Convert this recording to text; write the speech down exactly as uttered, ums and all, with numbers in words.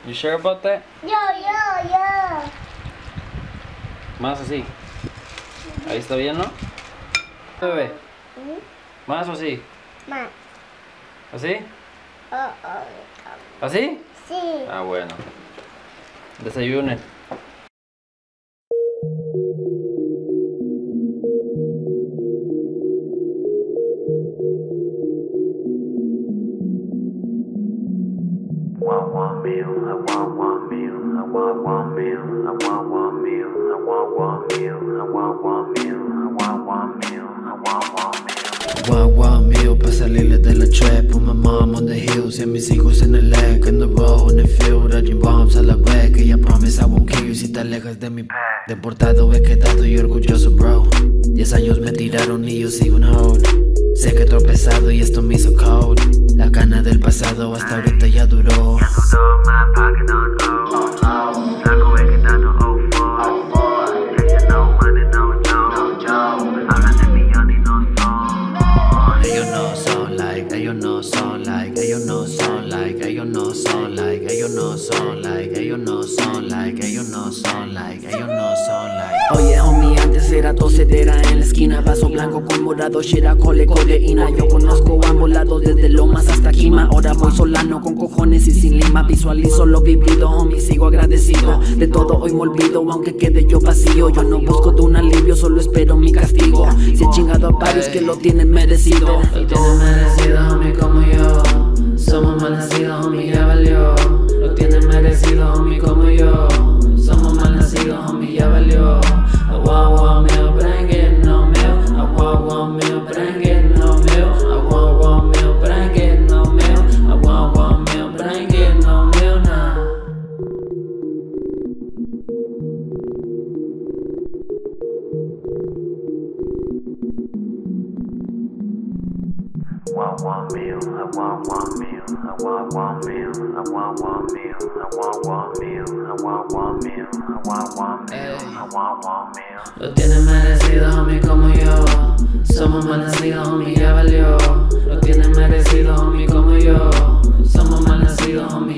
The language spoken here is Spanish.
You sure about that? Yo, yo, yo. Más así. Ahí está bien, ¿no? Bebé. ¿Mm? Más o así. Más. ¿Así? Oh, oh, ¿Así? sí. Ah, bueno. Desayunen. Want one meal, I want one meal, I want one meal, I want one meal, I want one meal, I want one meal, I want one meal, I want one meal. Want one meal pa' salirle de la trap. Put my mom on the hills and mis hijos en el leg. In the road, in the field, dodging bombs a la red. Que ya promise I won't kill you si te alejas de mi p. Deportado he quedado y orgulloso, bro. Diez años me tiraron y yo sigo en hold. Sé que he tropezado y esto me hizo cold. La cana del pasado hasta ahorita ya duró. Ya sudó my pocket on O. Flaco he quedado oh four. Chasing no money, no job. Hablan de millón y no son. Ellos no son like, ellos no son like, ellos no son like, ellos no son like, ellos no son like, ellos no son like, ellos no son like, ellos no son like. Oye homie, antes era tosedera en la esquina, vaso blanco con morado, shira cole codeína. Yo conozco ambos lados desde Lomas hasta Quima. Ahora voy solano con cojones y sin lima. Visualizo lo vivido, homie, sigo agradecido. De todo hoy me olvido, aunque quede yo vacío. Yo no busco de un alivio, solo espero mi castigo. Si he chingado a varios que lo tienen merecido. Lo tienen merecido, homie, como yo. Somos mal nacidos, homie, ya valió. Lo tienen merecido, homie, como yo. Somos mal nacidos, homie, ya valió. I want one meal, but I ain't getting no meal. I want one meal, but I ain't getting no meal. I want one meal, but I ain't getting no meal. I want one meal, but I ain't getting no meal now. Want one meal, I want one meal, I want one meal, I want one meal, I want one meal, I want one meal, I want one meal, I want one meal. Lo tienen merecido, homie, como yo. Somos mal nacidos, homie, ya valió. Lo tienen merecido, homie, como yo. Somos mal nacidos, homie.